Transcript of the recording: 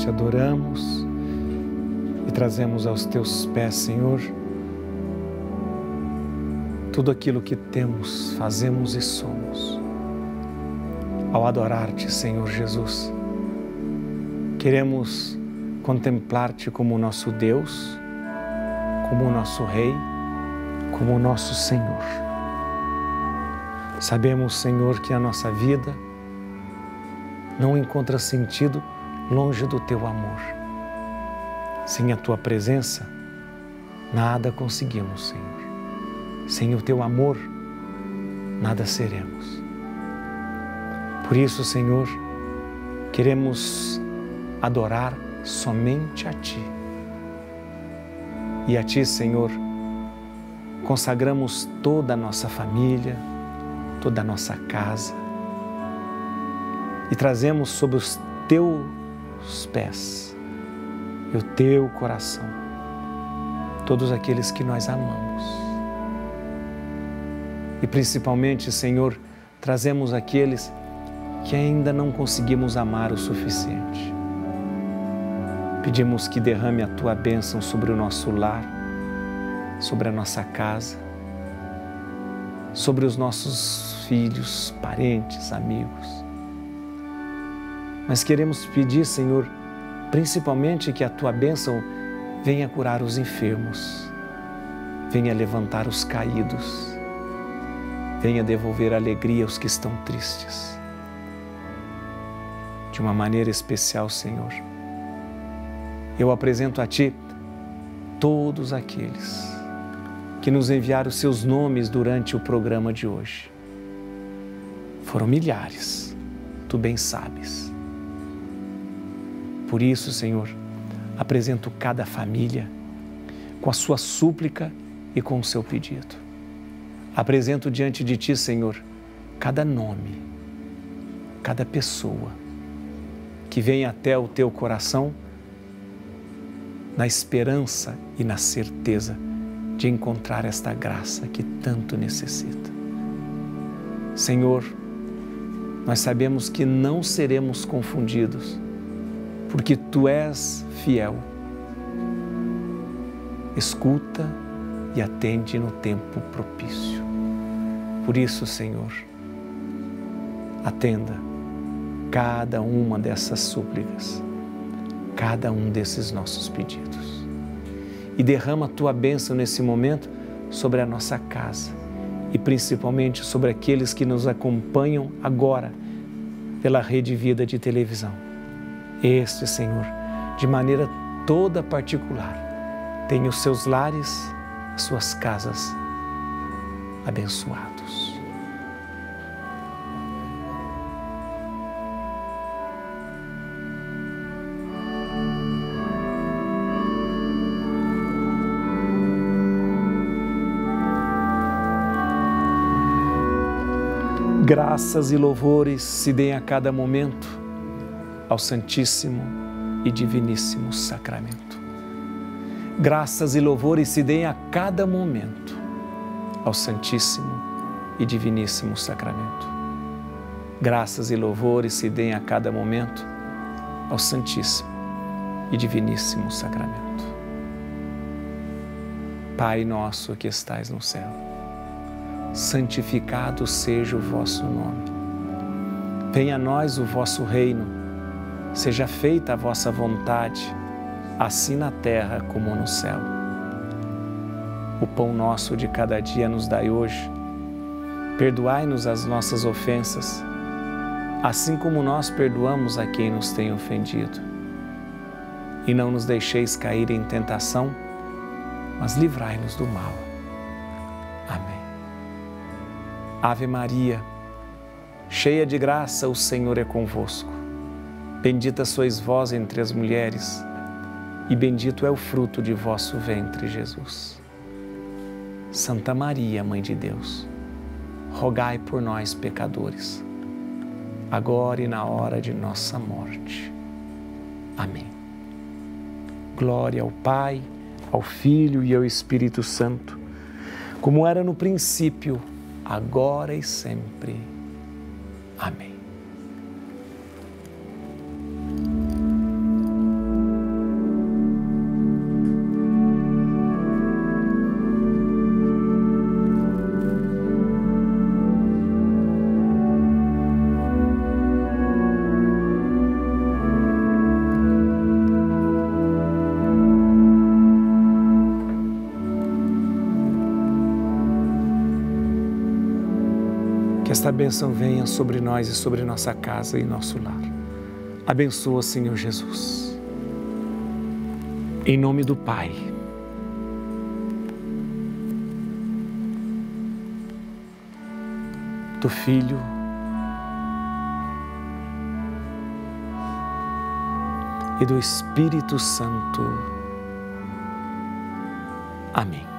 te adoramos e trazemos aos teus pés, Senhor, tudo aquilo que temos, fazemos e somos. Ao adorar-te, Senhor Jesus, queremos contemplar-te como o nosso Deus, como o nosso Rei, como o nosso Senhor. Sabemos, Senhor, que a nossa vida não encontra sentido longe do teu amor. Sem a tua presença, nada conseguimos, Senhor. Sem o teu amor, nada seremos. Por isso, Senhor, queremos adorar somente a Ti. E a Ti, Senhor, consagramos toda a nossa família, toda a nossa casa e trazemos sob os teus pés e o teu coração todos aqueles que nós amamos. E principalmente, Senhor, trazemos aqueles que ainda não conseguimos amar o suficiente. Pedimos que derrame a Tua bênção sobre o nosso lar, sobre a nossa casa, sobre os nossos filhos, parentes, amigos. Mas queremos pedir, Senhor, principalmente que a Tua bênção venha curar os enfermos, venha levantar os caídos, venha devolver alegria aos que estão tristes. De uma maneira especial, Senhor, eu apresento a Ti todos aqueles que nos enviaram seus nomes durante o programa de hoje. Foram milhares, Tu bem sabes. Por isso, Senhor, apresento cada família com a sua súplica e com o seu pedido. Apresento diante de Ti, Senhor, cada nome, cada pessoa que vem até o Teu coração na esperança e na certeza de encontrar esta graça que tanto necessita. Senhor, nós sabemos que não seremos confundidos, porque Tu és fiel. Escuta e atende no tempo propício. Por isso, Senhor, atenda cada uma dessas súplicas, cada um desses nossos pedidos. E derrama a Tua bênção nesse momento sobre a nossa casa e principalmente sobre aqueles que nos acompanham agora pela Rede Vida de televisão. Este, Senhor, de maneira toda particular, tem os seus lares, as suas casas abençoados. Graças e louvores se deem a cada momento ao Santíssimo e Diviníssimo Sacramento. Graças e louvores se deem a cada momento ao Santíssimo e Diviníssimo Sacramento. Graças e louvores se deem a cada momento ao Santíssimo e Diviníssimo Sacramento. Pai nosso que estais no céu, santificado seja o vosso nome. Venha a nós o vosso reino, seja feita a vossa vontade, assim na terra como no céu. O pão nosso de cada dia nos dai hoje. Perdoai-nos as nossas ofensas, assim como nós perdoamos a quem nos tem ofendido. E não nos deixeis cair em tentação, mas livrai-nos do mal. Amém. Ave Maria, cheia de graça, o Senhor é convosco. Bendita sois vós entre as mulheres, e bendito é o fruto de vosso ventre, Jesus. Santa Maria, Mãe de Deus, rogai por nós, pecadores, agora e na hora de nossa morte. Amém. Glória ao Pai, ao Filho e ao Espírito Santo, como era no princípio, agora e sempre. Amém. Que esta bênção venha sobre nós e sobre nossa casa e nosso lar. Abençoa, Senhor Jesus. Em nome do Pai, do Filho e do Espírito Santo. Amém.